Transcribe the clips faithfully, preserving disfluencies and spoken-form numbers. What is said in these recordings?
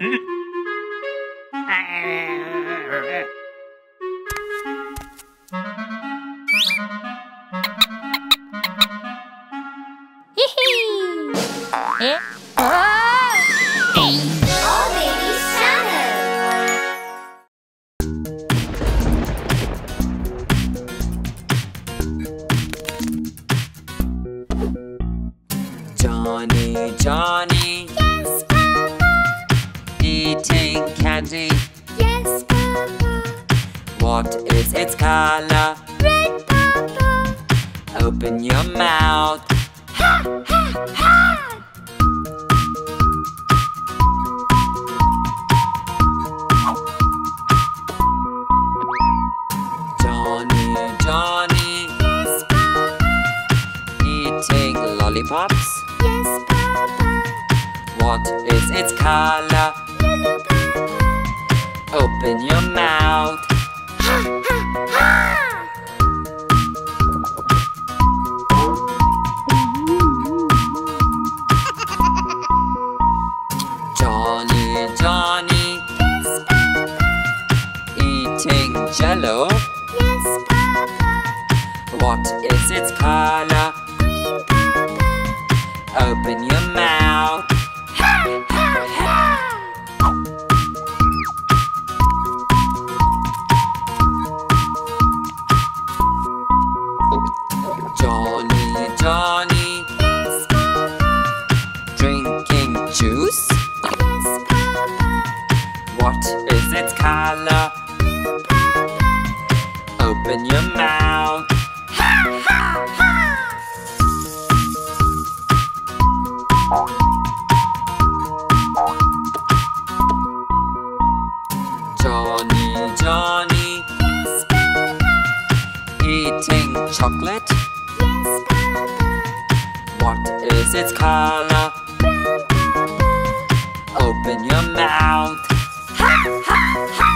Eh? All Babies Channel. Johnny, Johnny. Yes, Papa. Eating candy. Yes, Papa. What is its color? Red, Papa. Open your mouth. Ha, ha, ha. Johnny, Johnny. Yes, Papa. Eating lollipops. Yes, Papa. What is its color? Yellow, Papa. Open your mouth. Ha, ha, ha. Johnny, Johnny. Yes, Papa. Eating jello. Yes, Papa. What is its color? Green, Papa. Open your mouth. Ha, ha, ha. Johnny, Johnny. Yes, Papa. Drinking juice. Yes, Papa. What is its color? Blue, Papa. Open your mouth. Ha, ha, ha. Johnny, Johnny. Yes, Papa. Eating chocolate. Yes, Papa. What is its color? Brown, Papa. Open your mouth. Ha, ha, ha.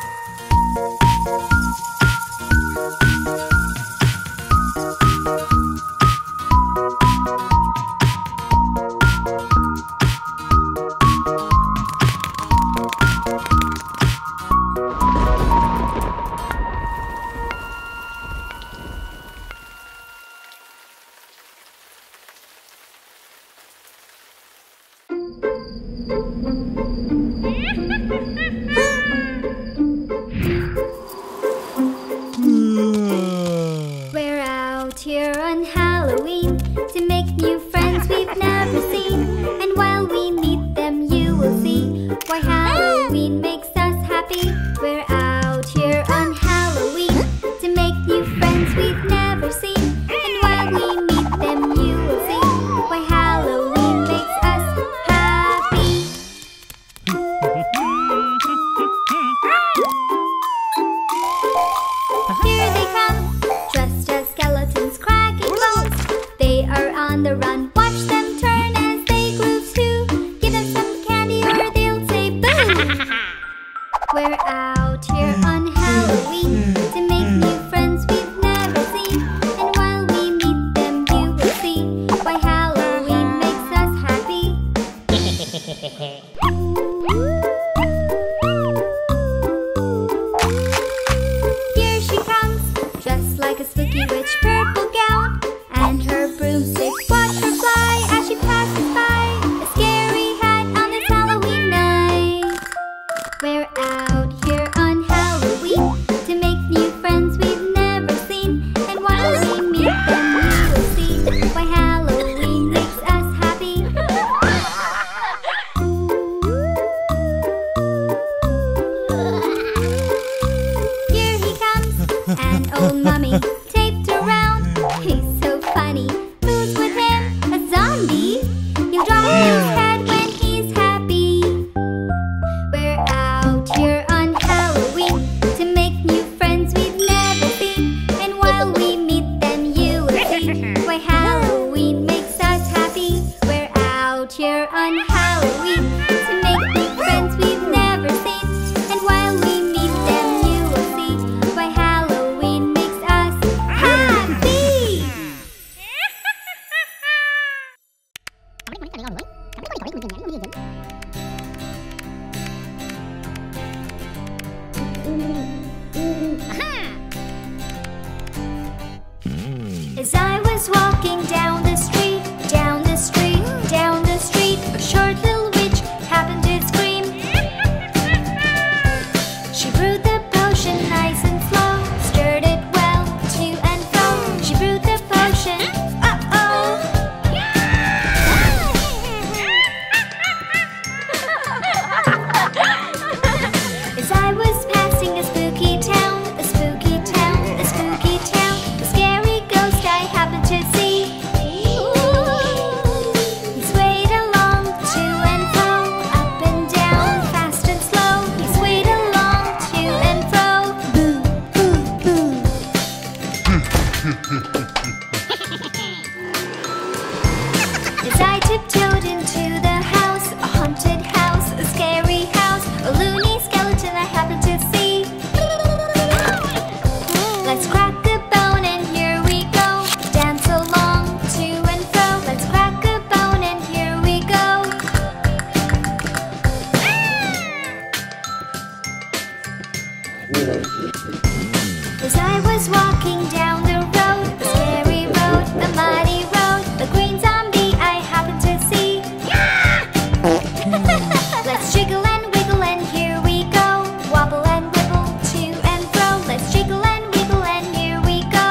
We're out here on Halloween to make new friends we've never seen. And while we meet them, you will see why Halloween makes us happy. We're out here on Halloween to make new friends we've never seen. And while we meet them, you will see why Halloween makes us happy. Here they come, dressed as skeletons, cracking bones. They are on the run, watch them turn as they groove too. Give them some candy or they'll say boo. We're out here on Halloween to make new friends we've never seen. And while we meet them, you will see why Halloween makes us happy. Here she comes, dressed like a spooky witch, purple gown and her broomstick. Watch her fly as she passes by. A scary hat on this Halloween night. We're out here on Halloween to make new friends we've never seen. And while we meet them, we will see why Halloween makes us happy. Here he comes, an old mummy taped around. He's so funny, who's with him? A zombie? He'll drop his head when he's happy. We're out here on Halloween to make new friends we've never seen. And while we meet them, you will see why Halloween makes us happy. We're out here on Halloween to make new friends we've never seen. And while we meet them, you will see why Halloween makes us happy. who's walking down the road? The scary road, the muddy road, the green zombie I happen to see. Let's jiggle and wiggle and here we go. Wobble and wibble to and fro. Let's jiggle and wiggle and here we go.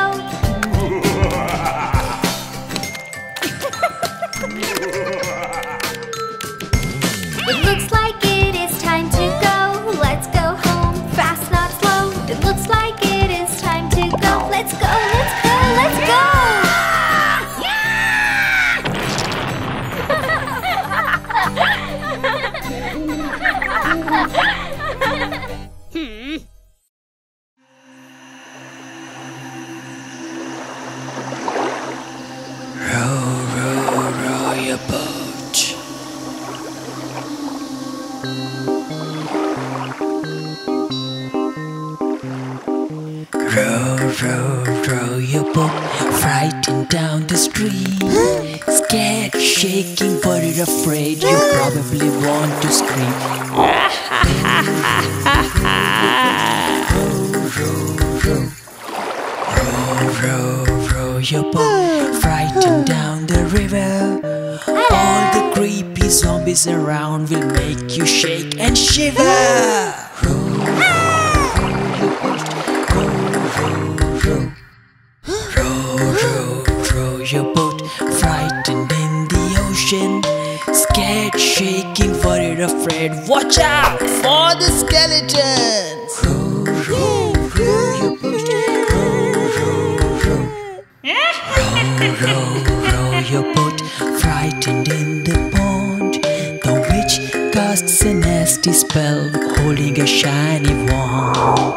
It looks like it is time to go. Let's go home, fast not slow. It looks like it is time to go. Let's go, let's go, let's go. Hmm. Row, row, row your boat. Row, row, row your boat, frightened down the street. Scared, shaking, worried, afraid, you probably want to scream. Row, row, row. Row, row, row your boat, frightened down the river. All the creepy zombies around will make you shake and shiver. Row, row, row your boat, frightened in the ocean. Scared, shaking, worried, afraid, watch out for the skeletons. Row, row, row your boat, row, row, row. Row, row your boat, frightened in the pond. The witch casts a nasty spell, holding a shiny wand.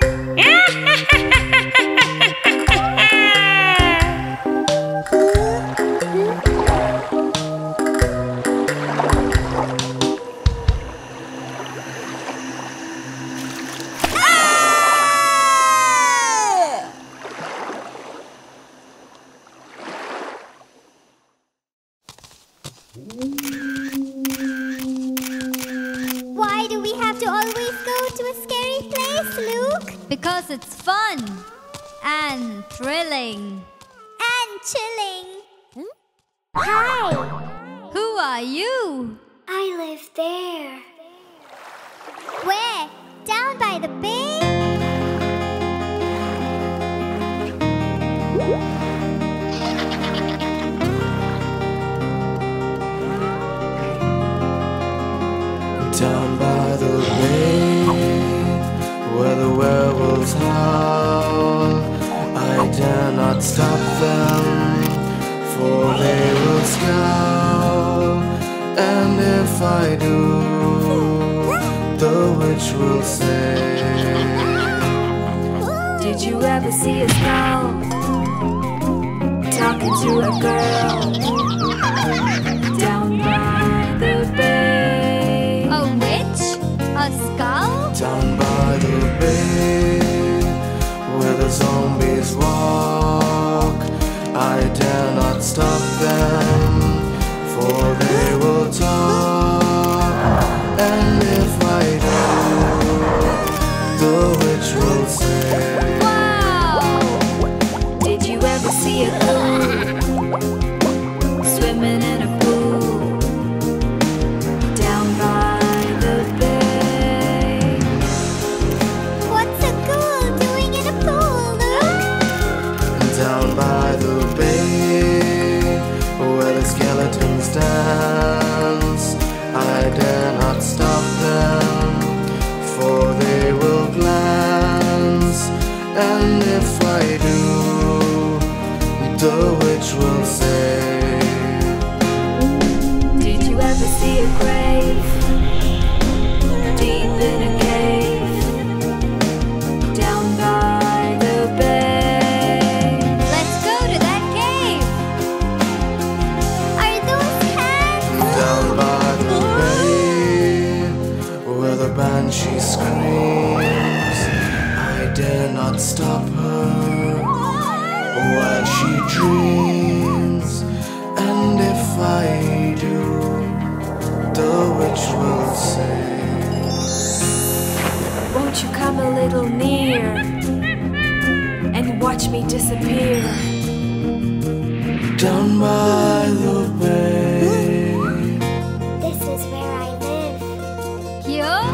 Why do we have to always go to a scary place, Luke? Because it's fun and thrilling. And chilling. Hi. Who are you? I live there. Where? Down by the bay? Down by the bay, where the werewolves howl, I dare not stop them, for they will scowl. And if I do, the witch will say, did you ever see a skull talking to a girl down by the bay? A witch? A skull? down by the bay, where the zombies walk, I dare not stop them, for they will talk. And if I do, the witch will say, Wow! Did you ever see a ghoul swimming in a pool down by the bay? What's a ghoul doing in a pool, Luke? down by the bay, where the skeletons dance, I dare not stop them, for they will glance. And if I do, the witch will say, Did you ever see a grave deep in a cave down by the bay? Let's go to that cave! Are those hands? down by the bay, where the banshee screams, I dare not stop her while she dreams. And if I do, the witch will say, Won't you come a little near and watch me disappear. Down by the bay. This is where I live. Here?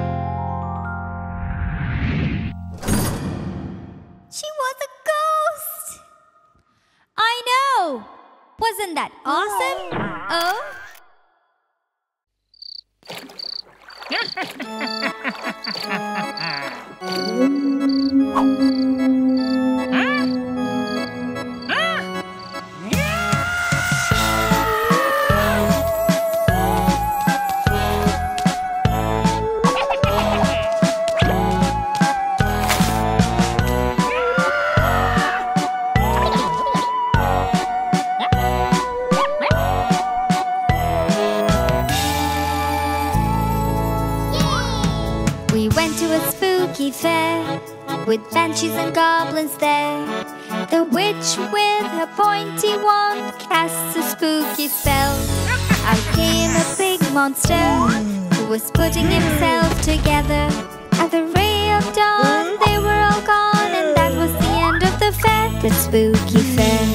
She was a ghost! I know! Wasn't that awesome? Oh? We went to a spooky fair with banshees and goblins there. The witch with her pointy wand casts a spooky spell. Out came a big monster who was putting himself together. At the ray of dawn they were all gone, and that was the end of the fair, the spooky fair.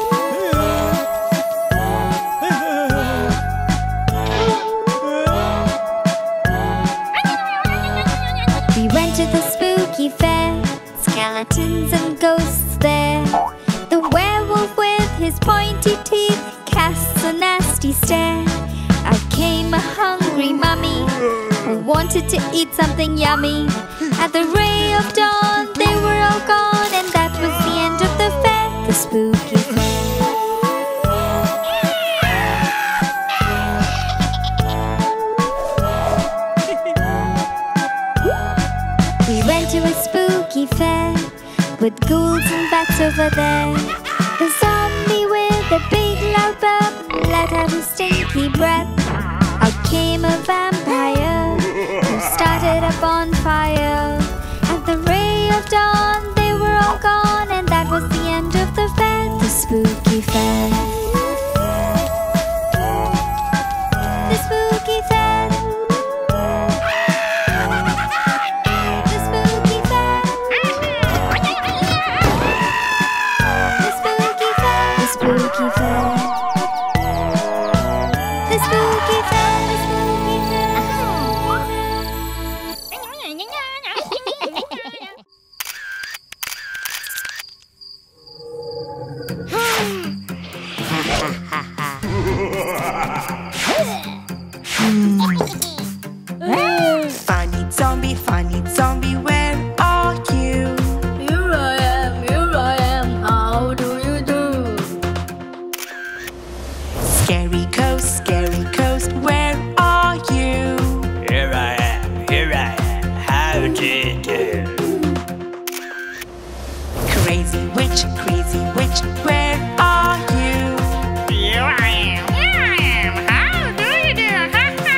We went to the spooky fair, skeletons and ghosts there. The werewolf with his pointy teeth casts a nasty stare. Out came a hungry mummy who wanted to eat something yummy. At the ray of dawn they were all gone, and that was the end of the fair, the spooky fair. We went to a spooky fair with ghouls and bats over there. The zombie with a big loud burp let out a stinky breath. Out came a vampire who started a bonfire. At the ray of dawn they were all gone, and that was the end of the fair, the spooky fair. The spooky fair. The spooky fair. The spooky fair. The spooky fair. The spooky fair. The spooky fair. Funny zombie, funny zombie, where are you? Here I am, here I am, how do you do? Scary ghost, scary ghost, where are you? Here I am, here I am, how do you do? Crazy witch, crazy witch, where are you? Here I am, here I am, how do you do? Ha ha!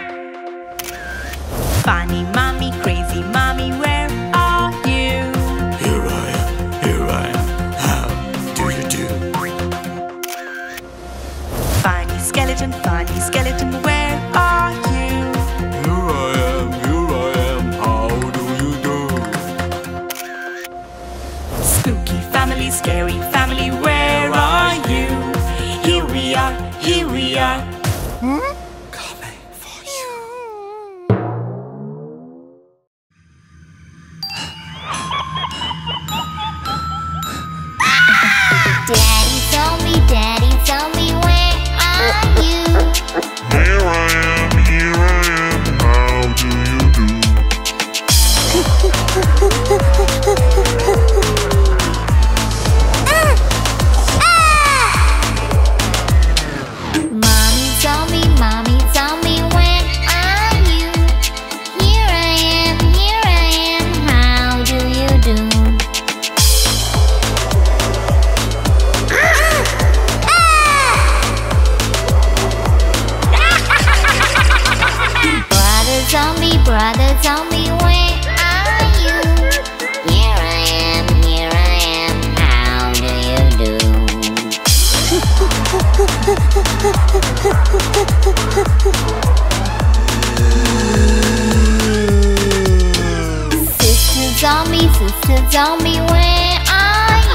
Funny mommy, crazy mommy, where are you? Here I am, here I am. How do you do? Funny skeleton, funny skeleton, where are you? Here I am, here I am. How do you do? Spooky family, scary family, where are you? Here we are, here we are. Coming for you. Daddy told me, Daddy told me, where are you? Here I am, here I am, how do you do? Mommy told me, Mommy told me, where are you? Here I am, here I am, how do you do? Brother told me, brother told me, where are you? Here I am, here I am, how do you do? Sister told me, sister told me, where are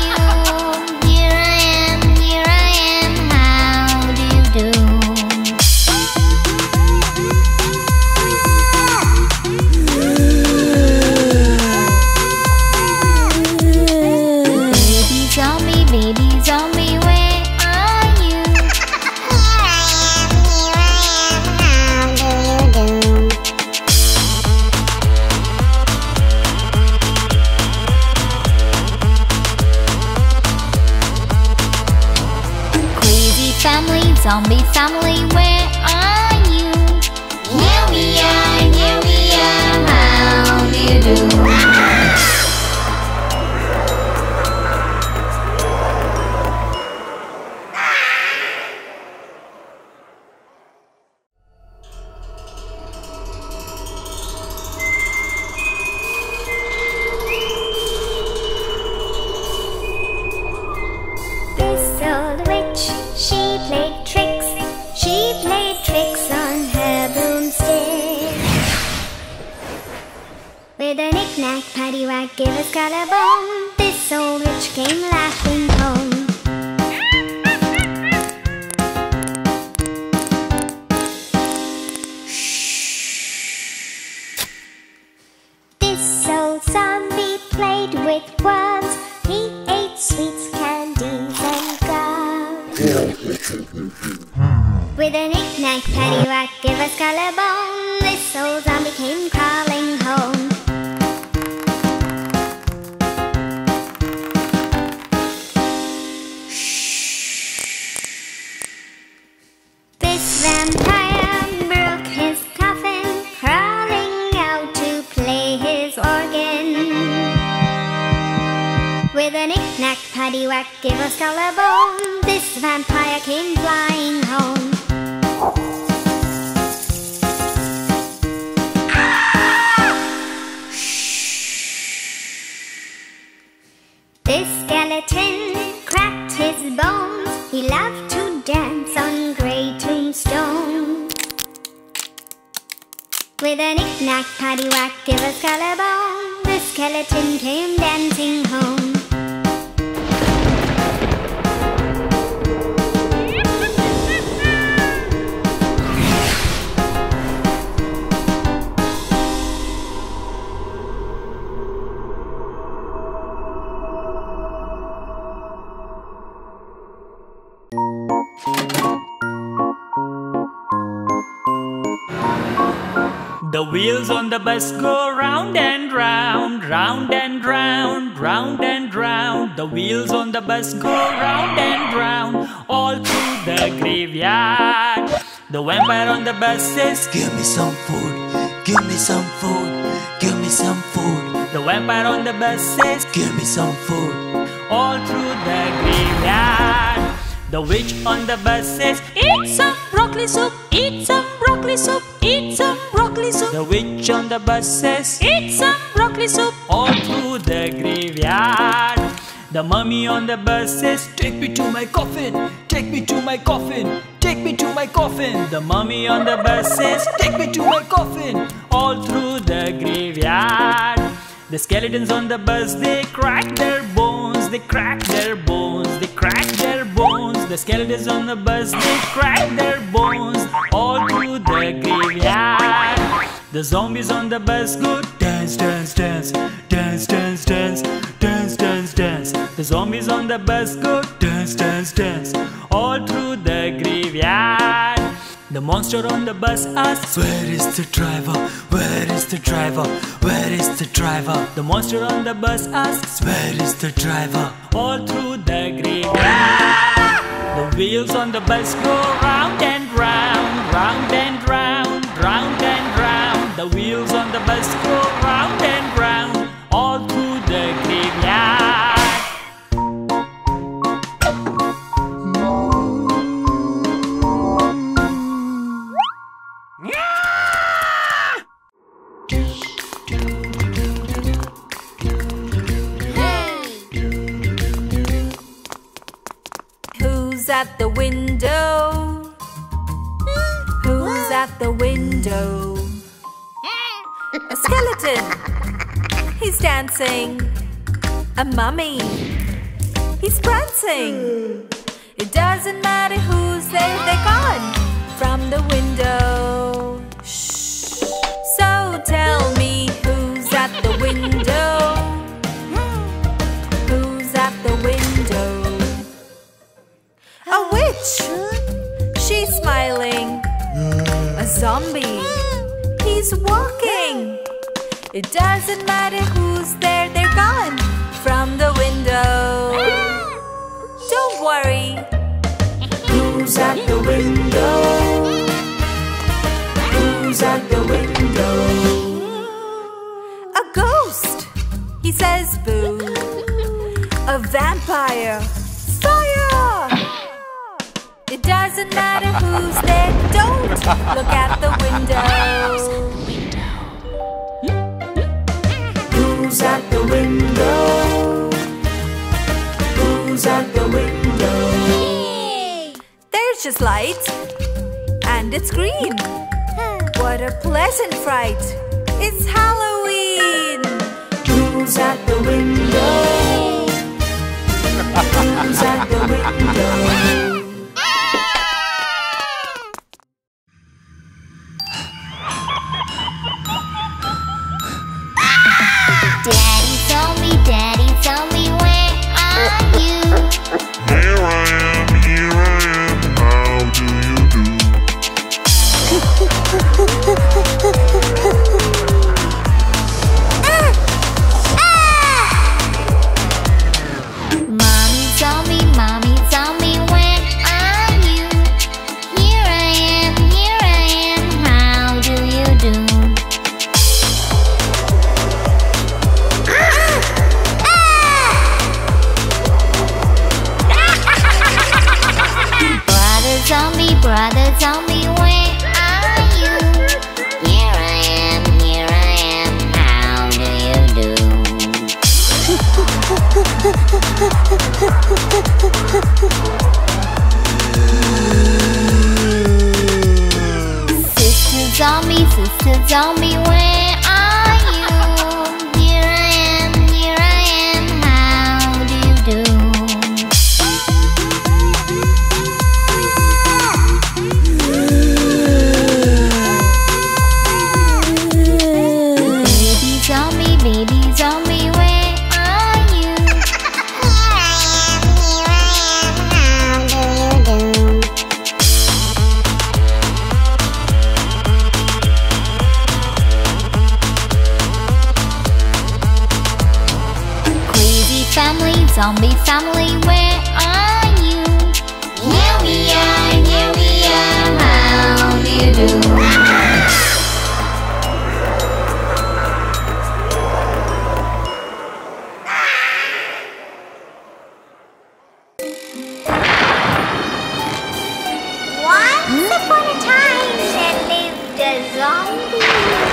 Zombie family, where are you? Here we are, here we are, how do you do? With a knick-knack, paddywhack, give us collarbone. This old witch came laughing home. This old zombie played with worms. He ate sweets, candies, and gum. With a knick-knack, paddywhack, give us collarbone. This old zombie came crawling home. Vampire broke his coffin, crawling out to play his organ. With a knick-knack, paddywhack, give us collarbone. This vampire came flying home. This skeleton cracked his bones. He loved to dance on grey tombstone. With a knick-knack, paddywhack, give us collarbone. The skeleton came dancing home. The wheels on the bus go round and round, round and round, round and round. The wheels on the bus go round and round, all through the graveyard. The vampire on the bus says, give me some food, give me some food, give me some food. The vampire on the bus says, give me some food, all through the graveyard. The witch on the bus says, eat some broccoli soup, eat some broccoli soup, eat some broccoli soup. The witch on the bus says, eat some broccoli soup, all through the graveyard. The mummy on the bus says, take me to my coffin, take me to my coffin, take me to my coffin. The mummy on the bus says, take me to my coffin, all through the graveyard. The skeletons on the bus, they crack their bones, they crack their bones, they crack their bones. The skeletons on the bus, they crack their bones, all through the graveyard. The zombies on the bus go dance, dance, dance, dance, dance, dance, dance, dance, dance. The zombies on the bus go dance, dance, dance, all through the graveyard. The monster on the bus asks, where is the driver? Where is the driver? Where is the driver? The monster on the bus asks, where is the driver? All through the graveyard. The wheels on the bus go round and round, round and round, round and round. The wheels on the bus go round and round, all through the graveyard. Who's at the window? Who's at the window? A skeleton. He's dancing. A mummy. He's prancing. It doesn't matter who's there, they're gone from the window. Shh. So tell me, who's at the window? Who's at the window? A witch! She's smiling. A zombie. He's walking. It doesn't matter who's there, they're gone from the window. Don't worry. Who Who's at the window? Who's at the window? A ghost! He says boo. A vampire! Fire! It doesn't matter who's there, don't look at the window. Who's at the window? Who's at the window? There's just light, and it's green. What a pleasant fright! It's Halloween! Who's at the window? Who's at the window? Daddy told me, Daddy told me, where are you? Here I am, here I am, how do you do? Mommy told me, Mommy told me, where are you? Here I am, here I am, how do you do? Brother told me, brother told me, where are you? Here I am, here I am, how do you do? Sister told me, sister told me, where are you? Here I am, here I am, how do you do? Baby told me, baby told me, where are you? Here I am, here I am, how do you do? Crazy family, zombie family, where are you? Here we are, here we are, how do you do? Once upon a time, there lived a zombie.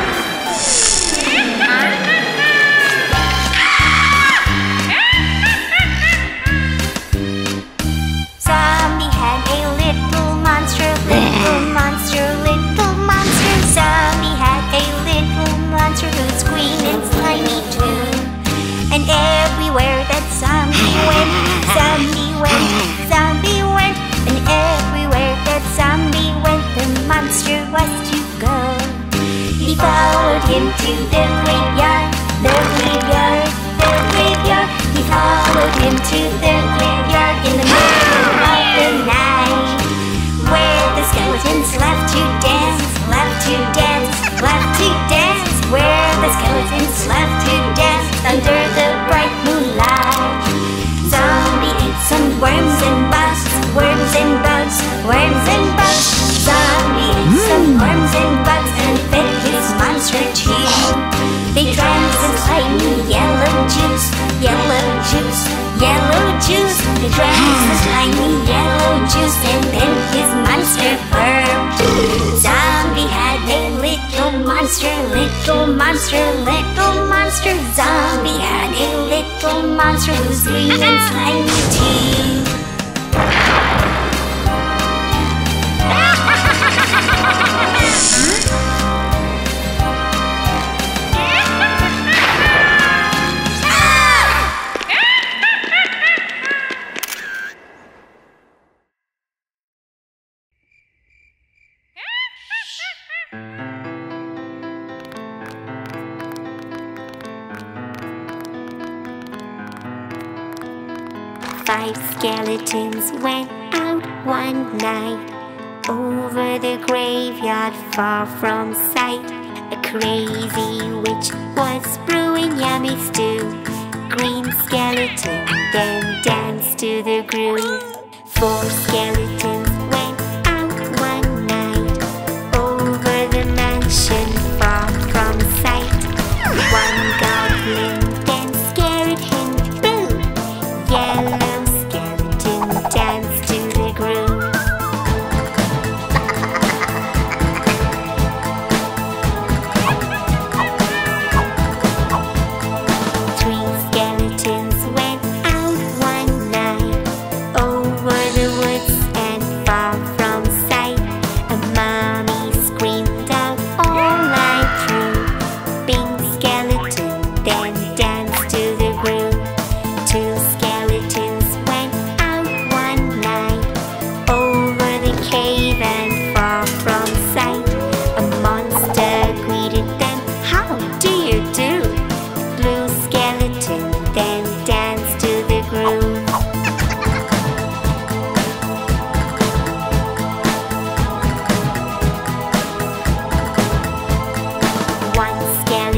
Zombie had a little monster, little monster, little monster. Zombie had a little monster who's green and slimy too. And everywhere that zombie went, zombie went, zombie went. And everywhere that zombie went, the monster was to go. He followed him to the graveyard, the graveyard, the graveyard. He followed him to the graveyard in the middle of the night, where the skeletons left to dance, left to dance, left to dance. Where the skeletons left to dance under the bright moonlight. Zombie ate some worms and bugs, worms and bugs, worms and bugs. Zombie ate some worms and bugs and fed his monster too. They drank some slimy yellow juice, yellow juice, yellow juice. They drank some slimy yellow juice and then his monster burped. Zombie had a little monster, little monster, little monster. Zombie had a little monster who's green and slimy too. Five skeletons went out one night over the graveyard far from sight. A crazy witch was brewing yummy stew. Green skeleton then danced to the groove. Four skeletons went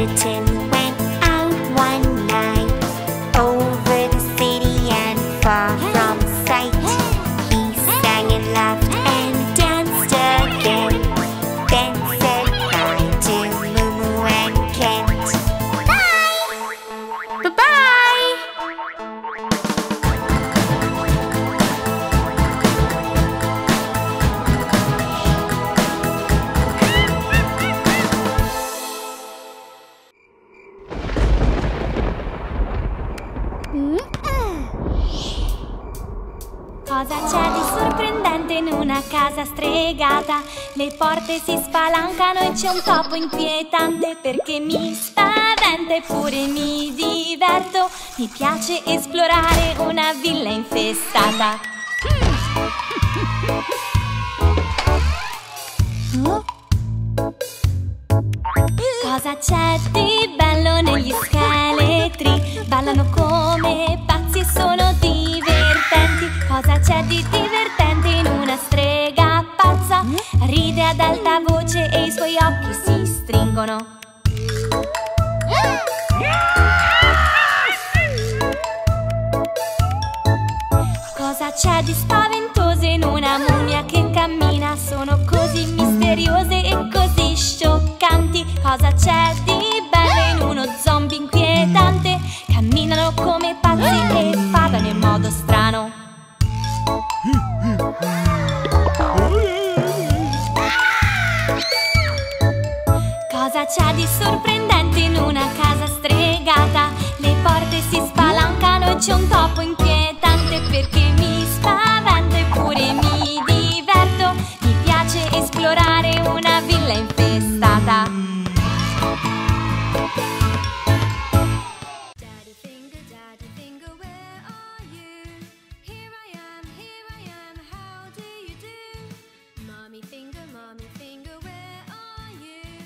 kitten went out one night over the city and far from sight. He sang and laughed and danced again, then said bye to Moo and Kent. Bye! Bye-bye! Cosa c'è di sorprendente in una casa stregata? Le porte si spalancano e c'è un topo inquietante, perché mi spaventa eppure mi diverto. Mi piace esplorare una villa infestata. Oh? Cosa c'è di bello negli scheletri? Ballano come pazzi e sono divertenti. Cosa c'è di divertente in una strega pazza? Ride ad alta voce e i suoi occhi si stringono. Cosa c'è di spaventoso in una mummia che cammina? Sono così misteriose e così scioccanti. Cosa c'è di bello in uno zombie inquietante? Camminano come pazzi e parlano in modo strano. Cosa c'è di sorprendente in una casa stregata? Le porte si spalancano e c'è un topo inquietante, perché mi spaventa eppure mi diverto. Mi piace esplorare una villa infestata. Daddy finger, daddy finger, where are you? Here I am, here I am, how do you do? Mommy finger, mommy finger, where are you?